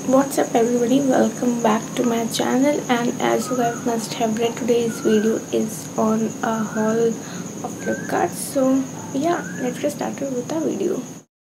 What's up everybody, welcome back to my channel, and as you guys must have read, today's video is on a haul of Flipkart. So yeah, let's get started with the video.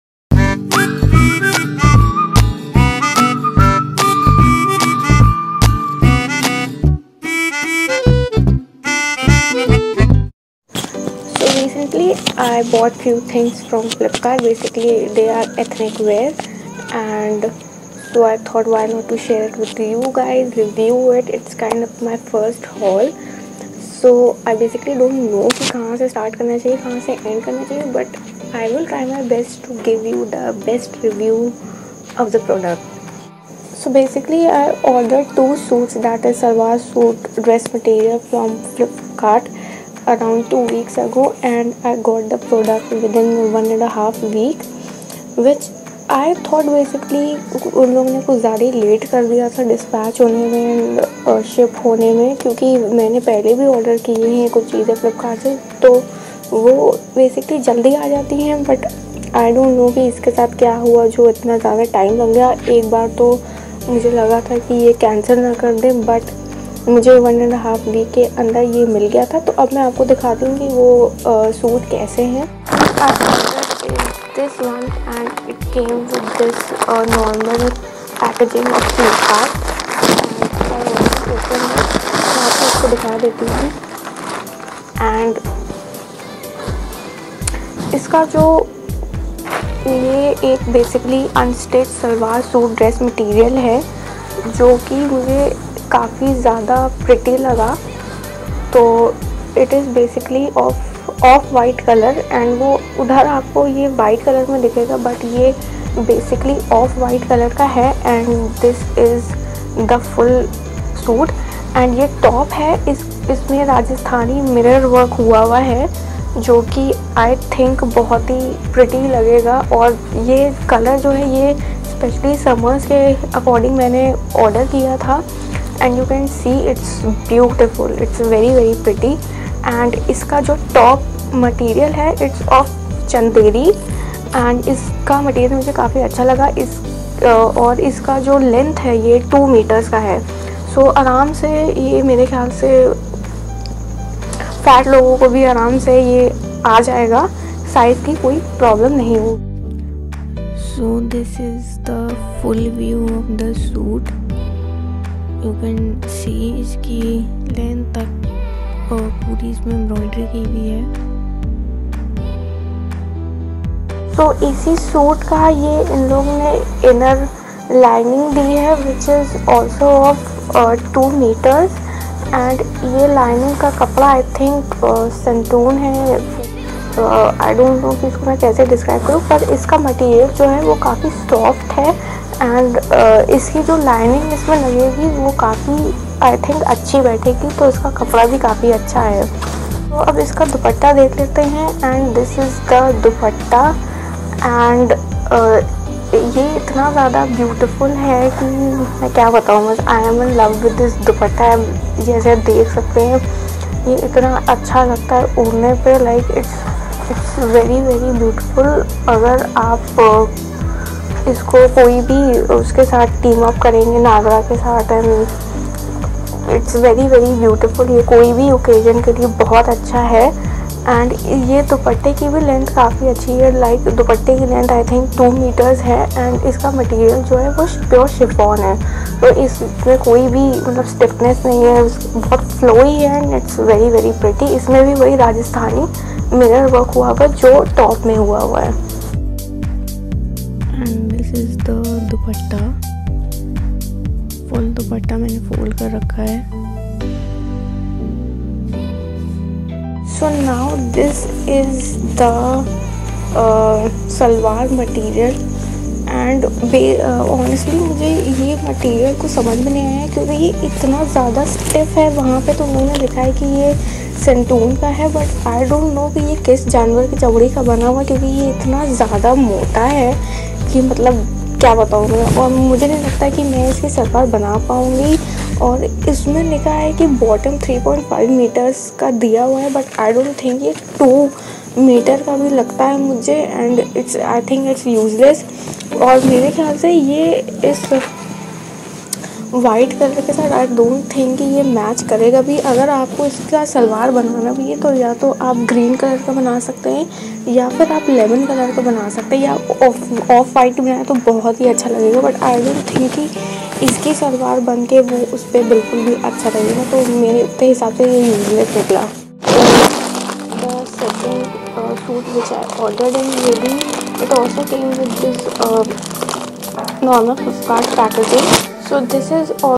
So recently I bought few things from Flipkart. Basically they are ethnic wear, and so I thought why not to share it with you guys, review it. It's kind of my first haul. So I basically don't know कि कहाँ से start करना चाहिए, कहाँ से end करना चाहिए, but I will try my best to give you the best review of the product. So basically I ordered 2 suits, that is salwar suit dress material from Flipkart around 2 weeks ago, and I got the product within 1.5 week, which I thought basically उन लोगों ने कुछ ज़्यादा ही late कर दिया था dispatch होने में एंड शिप होने में, क्योंकि मैंने पहले भी ऑर्डर किए हैं कुछ चीज़ें फ्लिपकार्ट से, तो वो बेसिकली जल्दी आ जाती हैं। बट आई डोंट नो कि इसके साथ क्या हुआ जो इतना ज़्यादा टाइम लग गया। एक बार तो मुझे लगा था कि ये कैंसिल ना कर दें, बट मुझे 1.5 वीक के अंदर ये मिल गया था। तो अब मैं आपको दिखाती हूँ कि वो सूट कैसे हैं। This one, and it came with this normal packaging of Flipkart, and I opened it. मैं आपको दिखा देती हूँ। एंड इसका जो ये एक basically unstitch salwar suit dress material है, जो कि मुझे काफ़ी ज़्यादा प्रिटी लगा। तो it is basically off white colour, and वो उधर आपको ये वाइट कलर में दिखेगा, बट ये बेसिकली ऑफ वाइट कलर का है। And this is the full suit, and ये टॉप है। इसमें राजस्थानी मिरर वर्क हुआ है, जो कि आई थिंक बहुत ही प्रिटी लगेगा। और ये कलर जो है ये स्पेशली समर्स के अकॉर्डिंग मैंने ऑर्डर किया था, and you can see it's beautiful, it's very pretty. And इसका जो टॉप मटेरियल है इट्स ऑफ चंदेरी, एंड इसका मटेरियल मुझे काफ़ी अच्छा लगा। और इसका जो लेंथ है ये 2 मीटर्स का है। सो आराम से ये मेरे ख्याल से फैट लोगों को भी आराम से ये आ जाएगा, साइज़ की कोई प्रॉब्लम नहीं हो। So this is the full view of the suit. You can see इसकी लेंथ तक और पूरी इसमें एम्ब्रॉयडरी की भी है। तो इसी सूट का ये इन लोगों ने इनर लाइनिंग दी है, which is also of 2 metres. And ये लाइनिंग का कपड़ा आई थिंक संतून है। आई डोंट नो कि इसको मैं कैसे डिस्क्राइब करूँ, पर इसका मटेरियल जो है वो काफ़ी सॉफ्ट है। एंड इसकी जो लाइनिंग इसमें लगेगी वो काफ़ी आई थिंक अच्छी बैठेगी, तो इसका कपड़ा भी काफ़ी अच्छा है। तो अब इसका दुपट्टा देख लेते हैं। And this is the dupatta, and ये इतना ज़्यादा ब्यूटीफुल है कि मैं क्या बताऊँ, बस I am in love with this dupatta. जैसे आप देख सकते हैं ये इतना अच्छा लगता है ओढ़ने पे, लाइक इट्स वेरी ब्यूटीफुल। अगर आप इसको कोई भी उसके साथ टीम अप करेंगे नागरा के साथ, एंड इट्स वेरी ब्यूटीफुल। ये कोई भी ओकेजन के लिए बहुत अच्छा है। एंड ये दुपट्टे की भी लेंथ काफ़ी अच्छी है, लाइक दुपट्टे की लेंथ आई थिंक 2 मीटर्स है। एंड इसका मटेरियल जो है वो प्योर शिफॉन है, तो इसमें कोई भी मतलब स्टिफनेस नहीं है, बहुत फ्लोई है, एंड इट्स वेरी प्रिटी। इसमें भी वही राजस्थानी मिरर वर्क हुआ जो टॉप में हुआ है। And this is the dupatta, full dupatta मैंने फोल्ड कर रखा है। So now this is the salwar material, and honestly मुझे ये मटेरियल को समझ में नहीं आया, क्योंकि ये इतना ज़्यादा स्टिफ है। वहाँ पे तो उन्होंने लिखा है कि ये सेंटून का है, बट आई डोंट नो कि ये किस जानवर की चमड़ी का बना हुआ, क्योंकि ये इतना ज़्यादा मोटा है कि मतलब क्या बताऊँ मैं। और मुझे नहीं लगता कि मैं इसकी सलवार बना पाऊँगी। और इसमें लिखा है कि बॉटम 3.5 मीटर्स का दिया हुआ है, बट आई डोंट थिंक ये 2 मीटर का भी लगता है मुझे, and it's I think it's useless. और मेरे ख्याल से ये इस वाइट कलर के साथ आई डोंट थिंक कि ये मैच करेगा भी। अगर आपको इसका सलवार बनाना भी है तो या तो आप ग्रीन कलर का बना सकते हैं या फिर आप लेमन कलर का बना सकते हैं, या ऑफ वाइट बनाए तो बहुत ही अच्छा लगेगा। बट आई डोंट थिंक कि इसकी सलवार बन के वो उस पर बिल्कुल भी अच्छा लगेगा, तो मेरे हिसाब से ये यूजलेस निकला। The second suit which I ordered in wedding, it also came with this normal Flipkart packaging. So this is all.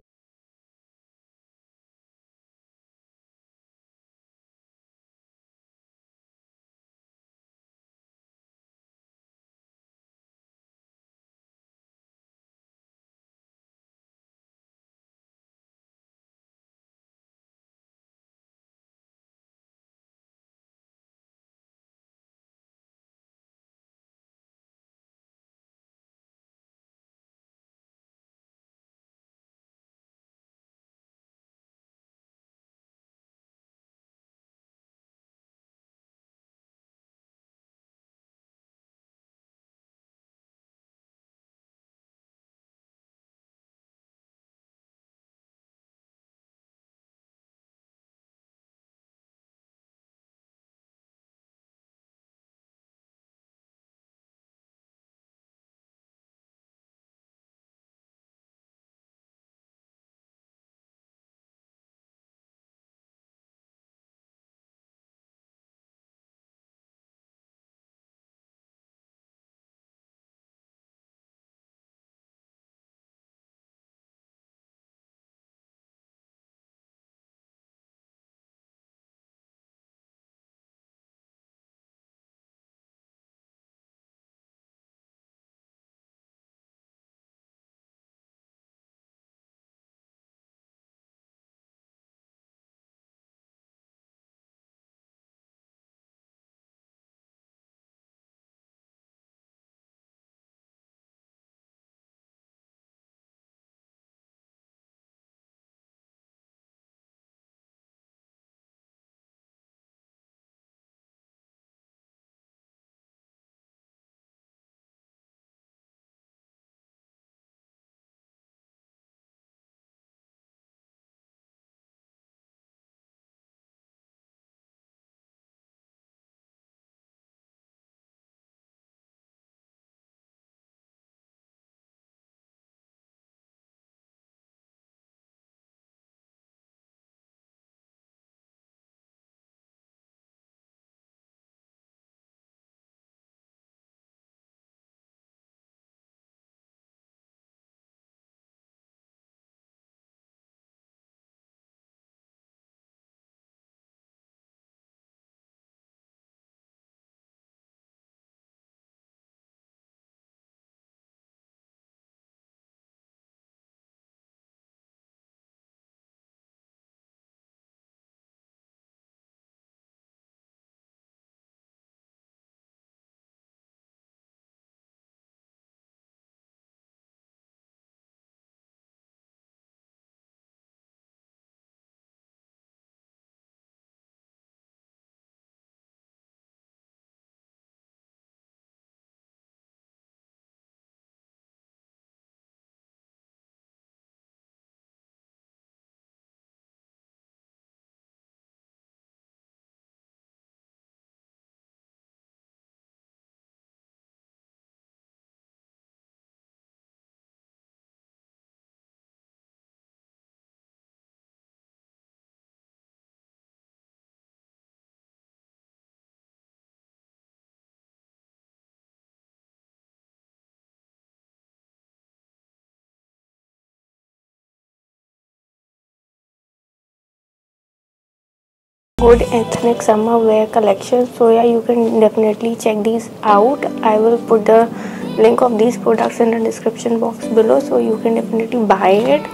Good ethnic summer wear collection, so yeah, you can definitely check these out. I will put the link of these products in the description box below, so you can definitely buy it.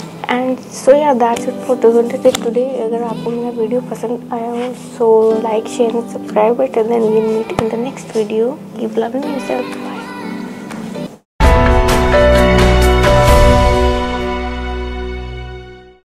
And so yeah, that's it for today. अगर आपको मेरा video पसंद आया हो, so like, share and subscribe it, and then we'll meet in the next video. Keep loving yourself.